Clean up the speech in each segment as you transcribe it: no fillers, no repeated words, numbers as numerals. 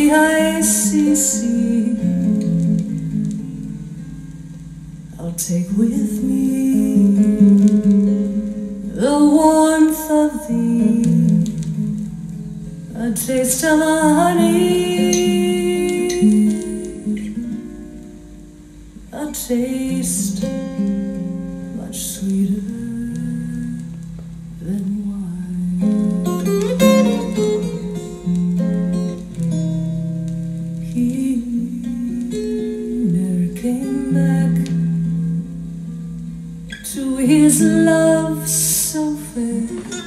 the icy sea. I'll take with me the warmth of thee, a taste of the honey, a taste much sweeter than wine. He never came back to his love so fair,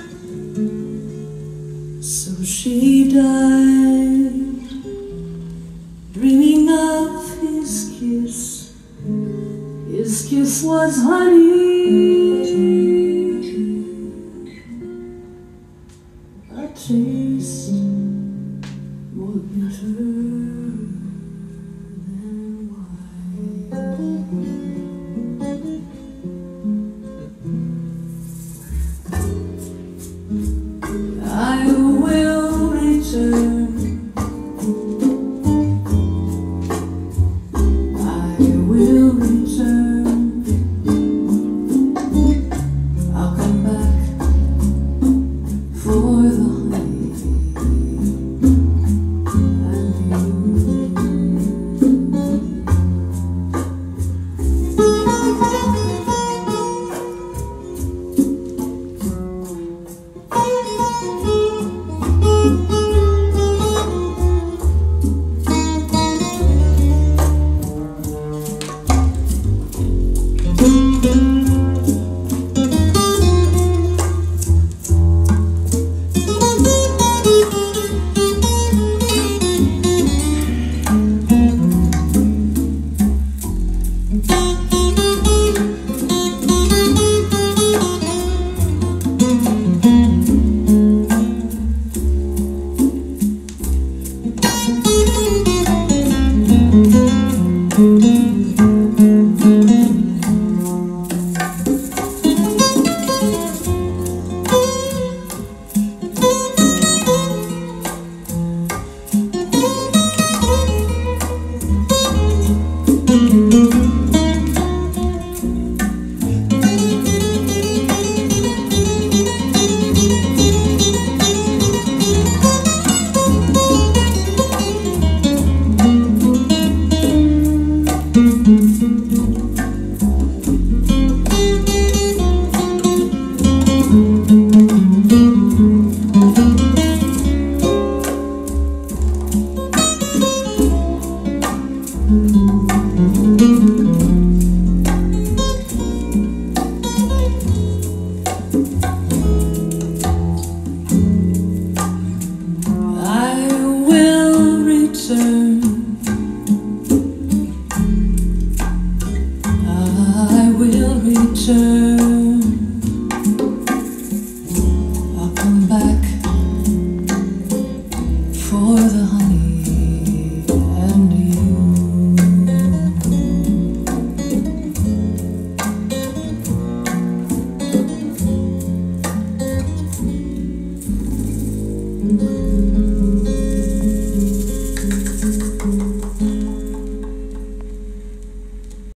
so she died, dreaming of his kiss. His kiss was honey, a taste more bitter than wine. I will return. I will return. I'll come back for the honey I'll come back for the honey.